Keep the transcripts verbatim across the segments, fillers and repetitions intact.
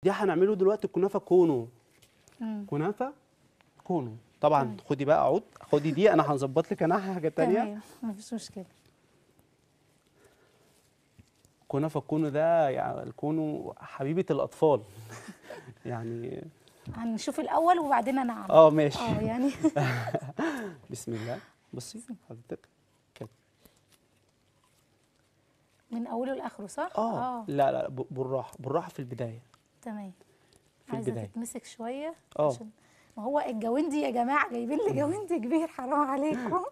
دي هنعمله دلوقتي كنافه كونو. مم. كنافه كونو طبعا. تمام. خدي بقى عود، خدي دي، انا هنظبط لك انا حاجه تانية. تمام مفيش مشكله. كنافه كونو ده يعني الكونو حبيبه الاطفال يعني. هنشوف الاول وبعدين انا اعمل. اه ماشي. اه يعني بسم الله. بصي حضرتك كده. من اوله لاخره صح؟ اه لا لا ب- بالراحه بالراحه في البدايه. تمام. في عايزه البدايه تتمسك شويه اه عشان ما هو الجوندي يا جماعه جايبين لي جوندي كبير، حرام عليكم.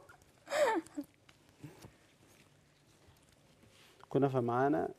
كنافه معانا.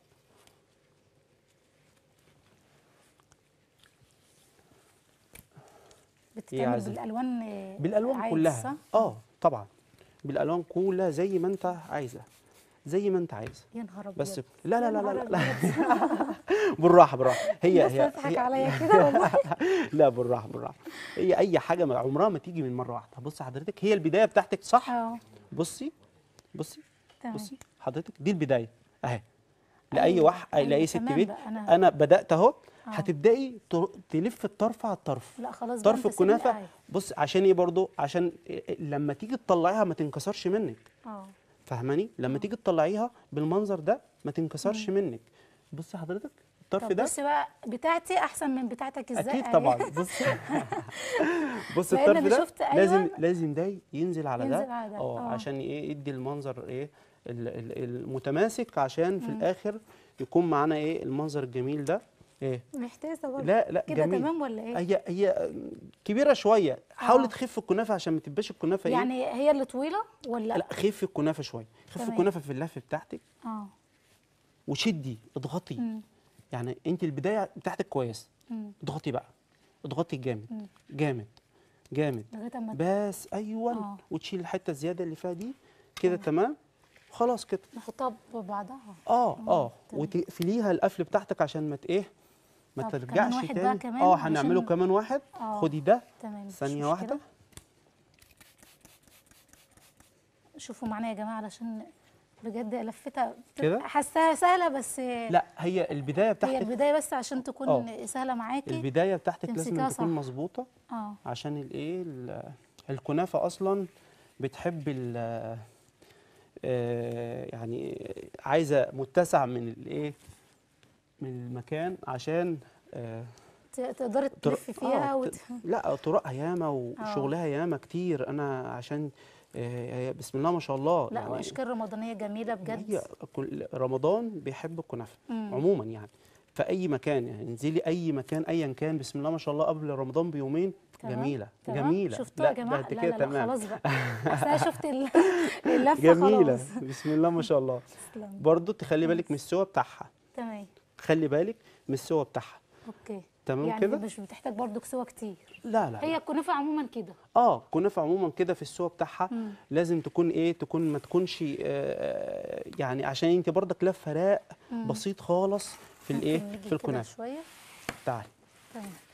هي بتتعمل عايزه بالالوان آه، بالالوان عادي كلها. صح؟ اه طبعا بالالوان كلها زي ما انت عايزه، زي ما انت عايزه. يا نهار ابيض. بس لا لا يا لا لا نهار لا, أبيض. لا. بالراحه بالراحه. هي الناس هي هتضحك هي عليا كده والله. لا بالراحه بالراحه. هي اي حاجه ما- عمرها ما تيجي من مره واحده. بصي حضرتك، هي البدايه بتاعتك صح. اه بصي بصي تمام. بصي حضرتك، دي البدايه اهي. لاي ايوه واحد، لاي ايوه ست تمام بيت. بقى انا. انا بدات اهو. اه هتبداي تر- تلف الطرف على الطرف. لا خلاص بقى طرف انت سيبني الكنافه. قاعد. بص عشان ايه برضو، عشان لما تيجي تطلعيها ما تنكسرش منك. اه فاهماني؟ لما اه تيجي تطلعيها بالمنظر ده ما تنكسرش مم. منك. بصي حضرتك الطرف طب ده. بص بقى بتاعتي احسن من بتاعتك ازاي اكيد اهي. طبعا. بص بص لان الطرف انا ده شفت ايوه لازم لازم ده ينزل على ده. ينزل على ده اه اه. عشان ايه؟ يدي المنظر ايه ال- ال- المتماسك، عشان في مم. الاخر يكون معانا ايه المنظر الجميل ده. ايه محتاسه برضه. لا لا كده جميل. تمام ولا ايه؟ هي هي كبيره شويه. حاولي اه تخف الكنافه عشان ما تبقاش الكنافه ايه. يعني هي اللي طويله ولا؟ لا خف الكنافه شويه. خف تمام. الكنافه في اللف بتاعتك. اه وشدي اضغطي. مم. يعني انت البدايه بتاعتك كويس. مم. اضغطي بقى. اضغطي جامد. مم. جامد جامد. لغايه اما بس ايوه. اه وتشيل الحته الزياده اللي فيها دي كده. تمام. تمام. خلاص كده. نحطها ببعضها. اه مم. اه تمام. وتقفليها القفل بتاعتك عشان ما ت- ايه ما طب كمان ترجعش واحد بقى تاني. كمان اه هنعمله علشان كمان واحد. اه خدي ده تمام مفيش ثانيه مشكله. واحده. شوفوا معانا يا جماعه علشان بجد لفتها كده. حاساها سهله بس لا هي البدايه هي بتاعتك. البدايه بس عشان تكون اه سهله معاكي البدايه بتاعتك لازم تمسكيها تكون صح. مظبوطه. اه عشان الايه ال- الكنافه اصلا بتحب ال آه، يعني عايزه متسع من الايه، من المكان عشان آه، ت- تقدري طر... تلفي اه فيها ت... وت... لا طرقها ياما اه وشغلها ياما كتير. انا عشان آه، هي بسم الله ما شاء الله لا يعني. واشكال رمضانيه جميله بجد. هي كل رمضان بيحب الكنافه امم عموما يعني. في اي مكان يعني، انزلي اي مكان ايا كان بسم الله ما شاء الله قبل رمضان بيومين. تمام جميله تمام جميله. شفتوا يا لا ده جماعه انت لا كده لا لا تمام. خلاص بقى. اصل انا شفت ال- اللفه جميله خلاص. بسم الله ما شاء الله. تسلم. برضو تخلي بالك من بس. السوا بتاعها. تمام خلي بالك من السوا بتاعها. اوكي. تمام يعني كده. مش بتحتاج برضو سوا كتير. لا لا هي لا. الكنافه عموما كده. اه كنافه عموما كده في السوا بتاعها. امم لازم تكون ايه، تكون ما تكونش آه يعني عشان انت برضك لفه راق امم بسيط خالص في الايه، ممكن نيجي في كده الكنافه. شويه. تعالي. تمام.